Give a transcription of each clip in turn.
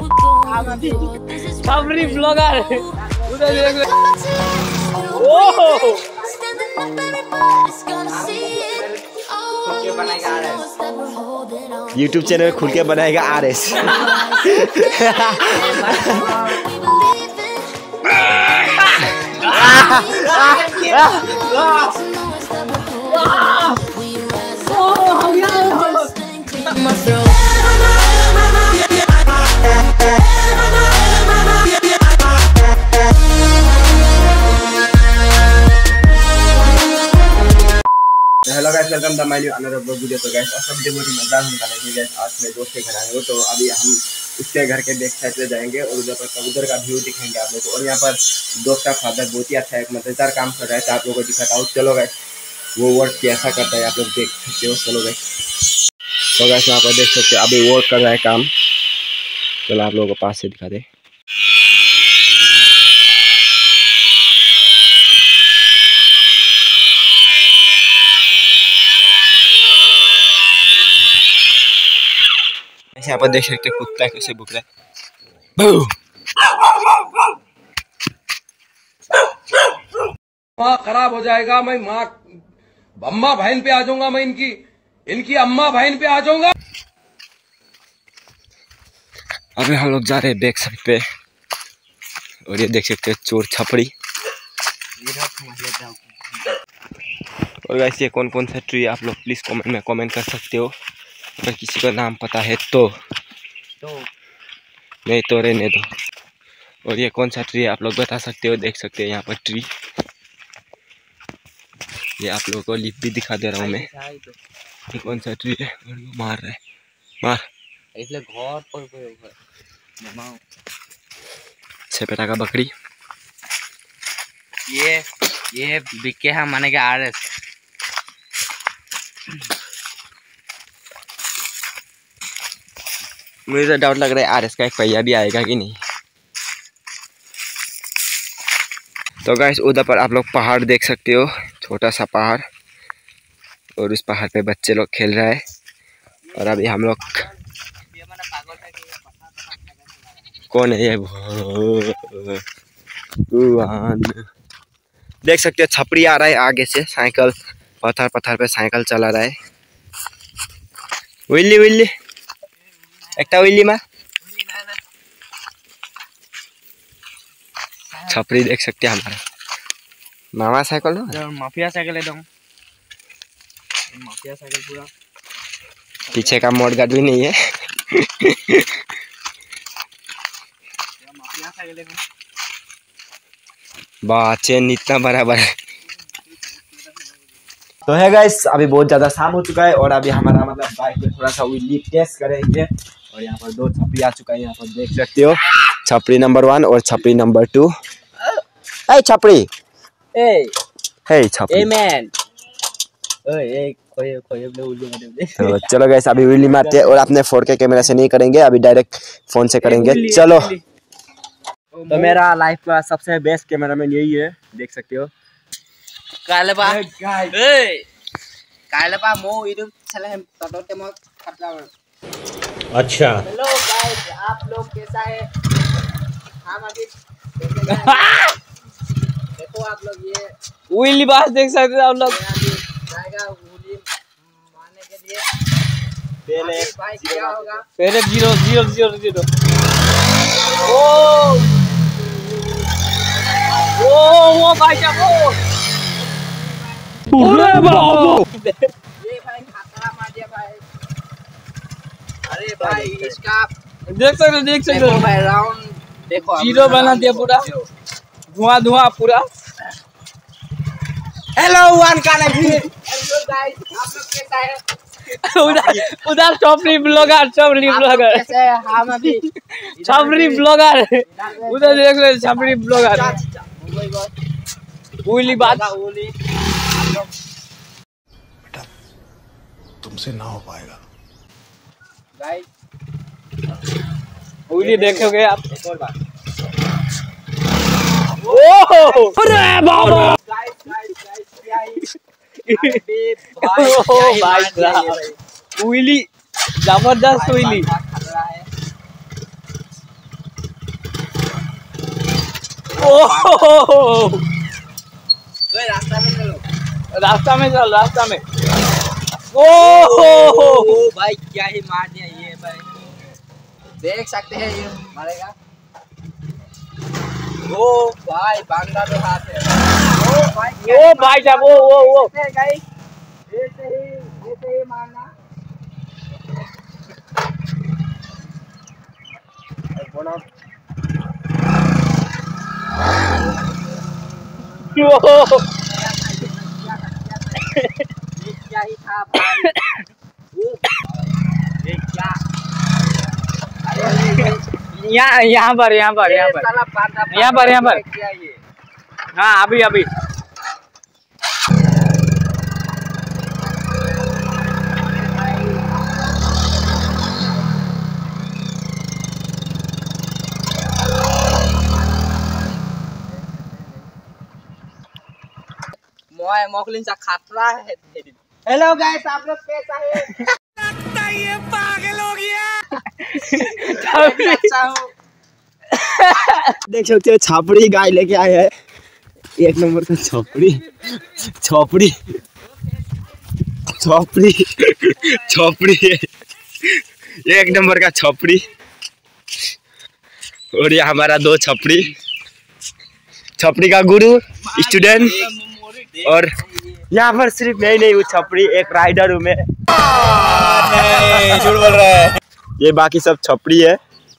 छपरी ब्लॉगर उधर देख ले। ओह यूट्यूब चैनल खुल के बनाएगा RS। Hello guys, welcome to my new another video. तो गाइस आज वीडियो बहुत ही मजेदार होने वाला है। गाइस आज मेरे दोस्त के घर आए हो, तो अभी हम उसके घर के बैक साइड पे जाएंगे और उधर पर कबूतर का व्यू दिखाएंगे आप लोगों को। और यहाँ पर दोस्त का फादर बहुत ही अच्छा एक मजेदार काम कर रहा है, तो आप लोगों को दिखाता हूँ। चलो गाइस वो वर्क कैसा करता है आप लोग देख सकते हो। चलो गाइस, तो गाइस यहाँ पर देख सकते हो अभी वर्क कर रहा है काम। चलो आप लोगों को पास से दिखा दे। यहाँ पर देख सकते हैं कुत्ता कैसे भूख रहा है। माँ खराब हो जाएगा, मैं माँ अम्मा बहन पे आ जाऊंगा, मैं इनकी अम्मा बहन पे आ जाऊंगा। अभी हम लोग जा रहे हैं बैक साइड पे और ये देख सकते हैं चोर छपड़ी। और गाइस ये कौन कौन सा ट्री आप लोग प्लीज कमेंट में कमेंट कर सकते हो। अगर किसी का नाम पता है तो नहीं तो रहने दो। और ये कौन सा ट्री है आप लोग बता सकते हो। देख सकते हैं यहाँ पर ट्री, ये आप लोगों को लिप भी दिखा दे रहा हूँ मैं। ये कौन सा ट्री है और वो मार रहा है, मार इसलिए घर पर छपेटा का बकरी। ये बिके है माने के RS। मुझे तो डाउट लग रहा है RS का एक पहिया भी आएगा कि नहीं। तो गाइस उधर पर आप लोग पहाड़ देख सकते हो, छोटा सा पहाड़, और उस पहाड़ पे बच्चे लोग खेल रहा है। और अभी हम लोग कौन है ये देख सकते हो छपरी आ रहा है आगे से, साइकिल पत्थर पत्थर पे साइकिल चला रहा है। विल्ली विल्ली एक विल्ली में छपरी देख सकते हैं हमारा मामा साइकिल माफिया साइकिल है, माफिया साइकिल पूरा। पीछे का मोड़ गार्ड भी नहीं है। माफिया साइकिल है। वाह चेन इतना बराबर है। तो है गाइस अभी बहुत ज़्यादा शाम हो चुका है और अभी हमारा मतलब बाइक में थोड़ा सा व्हील टेस्ट करेंगे। और यहाँ पर दो छपरी आ चुका है, यहाँ पर देख सकते हो छपरी नंबर 1 और छपरी नंबर 2। ए छपरी, हे छपरी, मैन। तो चलो गाइस अभी व्हीली मारते हैं और अपने 4K कैमरा से नहीं करेंगे, अभी डायरेक्ट फोन से करेंगे। चलो तो मेरा लाइफ का सबसे बेस्ट कैमरामैन यही है, देख सकते हो। कालेबा मो यूट्यूब चैनल तोटे मो खतरा। अच्छा हेलो गाइस, आप लोग कैसा है? हम अभी देखो आप लोग ये विली बास देख सकते हो आप लोग। जाएगा विली मारने के लिए। पहले भाई क्या होगा? पहले 0-0-0-0। वो भाई क्या वो? अरे बाबू ये भाई खतरा मार दिया भाई। अरे भाई इसका देख सकते हो भाई राउंड देखो 0 बना दिया पूरा, धुआं पूरा। हेलो वन का नहीं। हेलो गाइस, आप लोग कैसा है? उधर छपरी ब्लॉगर कैसे है? हम अभी छपरी ब्लॉगर उधर देख ले, छपरी ब्लॉगर बोली बात। तुमसे ना हो पाएगा गाइस, बोली देखोगे आप एक और बात। ओह अरे बाबा गाइस क्या भाई साहब, उइली जबरदस्त उइली। ओह रास्ता में चलो, रास्ता में चल, रास्ता में। ओह भाई क्या ही मार दिया ये भाई, देख सकते हैं ये मारेगा। ओ भाई बांधा तो हाथ है। ओ भाई साहब वो गाइस, ऐसे ही मारना। क्या ही था भाई, ये क्या, यहाँ पर क्या ये, हाँ अभी मोकलिन सा खतरा है। हेलो गाइस, आप लोग कैसा है? लगता है ये पागल हो गया। अच्छा हूँ। देख सकते हो छापड़ी गाय लेके आए हैं, एक नंबर का छापड़ी एक नंबर का छपड़ी। और ये हमारा दो छपड़ी का गुरु स्टूडेंट। और यहाँ पर सिर्फ नहीं वो छपड़ी, एक राइडर हूँ मैं। झूठ बोल रहा है, ये बाकी सब छपड़ी है।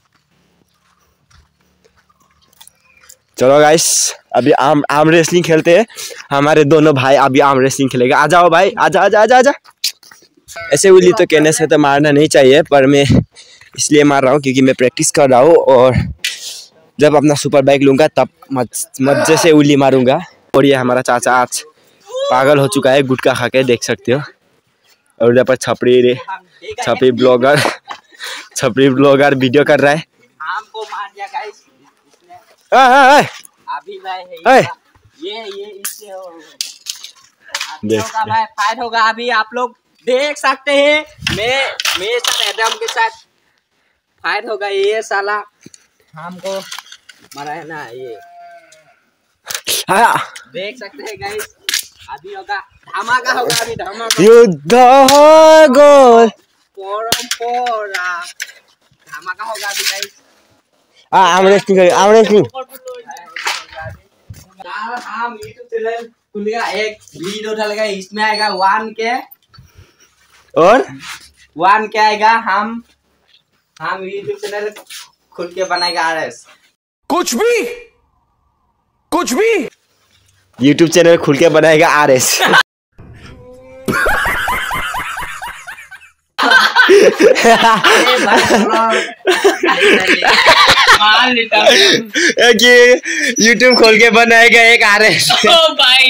चलो गाइस, अभी आम रेसलिंग खेलते हैं। हमारे दोनों भाई अभी आम रेसलिंग खेलेगा। आ जाओ भाई, आजा। ऐसे उल्ली तो कहने से तो मारना नहीं चाहिए, पर मैं इसलिए मार रहा हूँ क्योंकि मैं प्रैक्टिस कर रहा हूँ, और जब अपना सुपर बाइक लूंगा तब मजे से उल्ली मारूंगा। और ये हमारा चाचा आज पागल हो चुका है गुटखा खा के, देख सकते हो। और उधर पर छपरी ब्लॉगर वीडियो कर रहा है। हमको मार दिया गाइस अभी भाई ये इससे भाई फाइट होगा। अभी आप लोग देख सकते हैं, मेरे साथ एडम के साथ फाइट होगा। ये साला हमको मारा है ना, ये देख सकते हैं गाइस। अभी होगा धमाका होगा, अभी धमाका युद्ध गोल परंपरा धमाका होगा अभी गाइस। हम रेस्टिंग हम यूट्यूब चैनल खुलेगा, एक वीडियो डालेगा, इसमें आएगा 1K और 1K आएगा। हम यूट्यूब चैनल खुद के बनाएगा RS। कुछ भी यूट्यूब चैनल खुल के बनाएगा RS। यूट्यूब खोल के बनाएगा एक RS। ओ भाई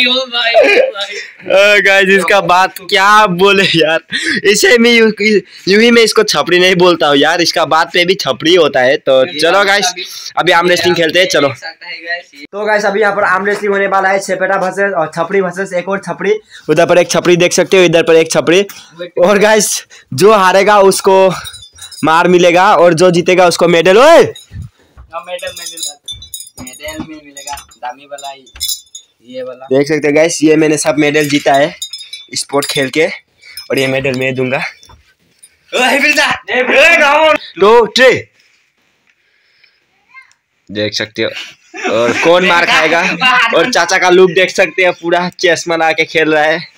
गाइस, इसका बात क्या बोले यार, इसे मैं यूं ही मैं इसको छपड़ी नहीं बोलता हूँ यार, इसका बात पे भी छपड़ी होता है। तो चलो गाइस, अभी आर्म रेसलिंग खेलते हैं। चलो तो गाइस, अभी यहाँ पर आर्म रेसलिंग होने वाला है, छेपेटा वर्सेस और छपड़ी वर्सेस एक और छपड़ी। उधर पर एक छपड़ी देख सकते हो, इधर पर एक छपड़ी। और गाइस, जो हारेगा उसको मार मिलेगा, और जो जीतेगा उसको मेडल। मेडल में मिलेगा, दामी वाला ये वाला। देख सकते हैं गाइस, ये मैंने सब मेडल जीता है स्पोर्ट खेल के, और ये मेडल मैं दूंगा। तो देख सकते हो, और कौन मार खाएगा। और चाचा का लुक देख सकते हैं, पूरा चेस्ट बना के खेल रहा है।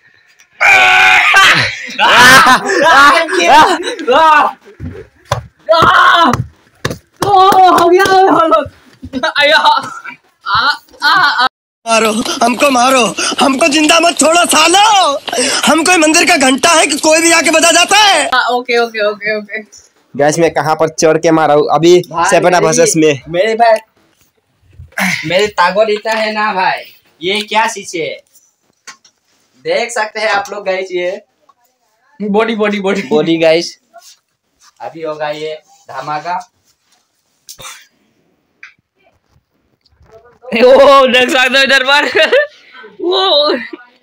मारो हमको जिंदा मत छोड़ो सालो, हम कोई मंदिर का घंटा है कि कोई भी आके बजा जाता है। ओके गैस में कहाँ पर चढ़ के मारा हूँ अभी सेपेटा वर्सेस में। मेरे भाई मेरी ताकत इतना है ना भाई, ये क्या शीशे है देख सकते हैं आप लोग गाइस। ये बॉडी गाइस, अभी होगा ये धमाका। ओ देख सकते हो इधर पर वो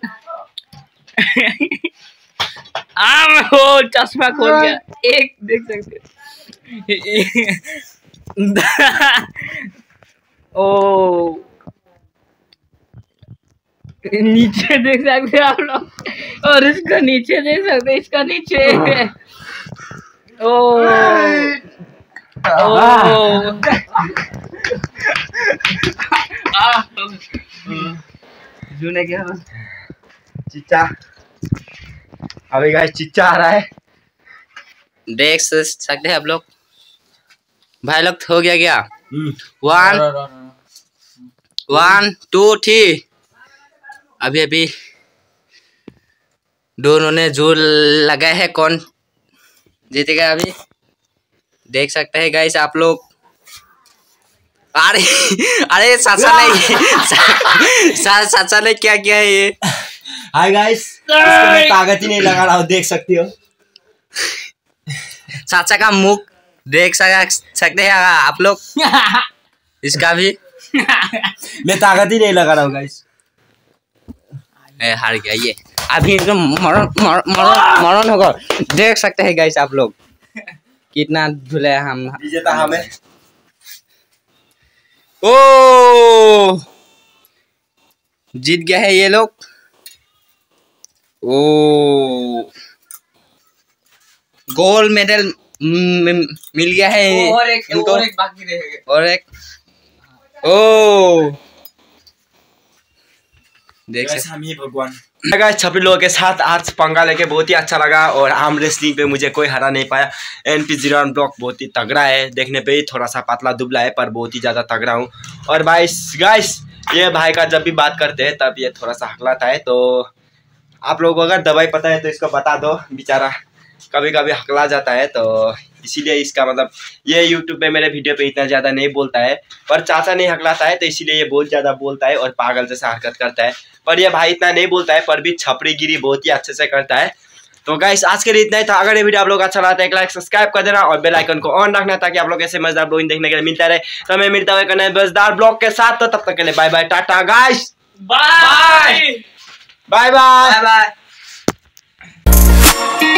आम हो चश्मा खोल गया, एक देख सकते ओ नीचे देख सकते हैं आप लोग, और इसका नीचे देख सकते हैं, इसका नीचे ओ जूने क्या चिच्चा, अभी गाइस चिच्चा आ रहा है, देख सकते हैं आप लोग। भाई लोग हो गया क्या? 1 2 3 अभी दोनों ने जोर लगाए है, कौन जीतेगा अभी देख सकते हैं गाइस आप लोग। अरे सासा ने सासा ने क्या किया है ये? हाय गाइस, मैं ताकत ही नहीं लगा रहा हूँ, देख सकती हो सासा का मुख देख सकते हैं आप लोग, इसका भी मैं ताकत ही नहीं लगा रहा हूँ गाइस। हार गया ये, अभी एकदम मरण होगा, देख सकते हैं गाइस आप लोग कितना धुले हम। विजेता हमें। ओ जीत गया है ये लोग। ओ गोल्ड मेडल मिल गया है और एक बाकी रहेगा, और एक ओ देख हम ही भगवान। छपरी लोगों के साथ आज पंगा लेके बहुत ही अच्छा लगा, और आर्म रेसलिंग पे मुझे कोई हरा नहीं पाया। NP01 ब्लॉक बहुत ही तगड़ा है, देखने पे ही थोड़ा सा पतला दुबला है पर बहुत ही ज़्यादा तगड़ा हूँ। और गाइस ये भाई का जब भी बात करते हैं तब ये थोड़ा सा हकलाता है, तो आप लोगों को अगर दवाई पता है तो इसको बता दो, बेचारा कभी कभी हकला जाता है, तो इसीलिए इसका मतलब ये यूट्यूब पे मेरे वीडियो पे इतना ज़्यादा नहीं बोलता है, पर चाचा नहीं हकलाता है तो इसीलिए ये बहुत ज़्यादा बोलता है और पागल जैसा हरकत करता है। पर ये भाई इतना नहीं बोलता है, पर भी छपरी गिरी बहुत ही अच्छे से करता है। तो गाइस आज के लिए इतना ही था। अगर ये वीडियो आप लोग अच्छा लगता है एक लाइक सब्सक्राइब कर देना और बेल आइकन को ऑन रखना, ताकि आप लोग ऐसे मजेदार ब्लॉग देखने के लिए मिलता रहे। तो मैं मिलता हूँ एक नए मजेदार ब्लॉग के साथ, तो तब तक के लिए bye bye, tata guys, bye bye bye bye.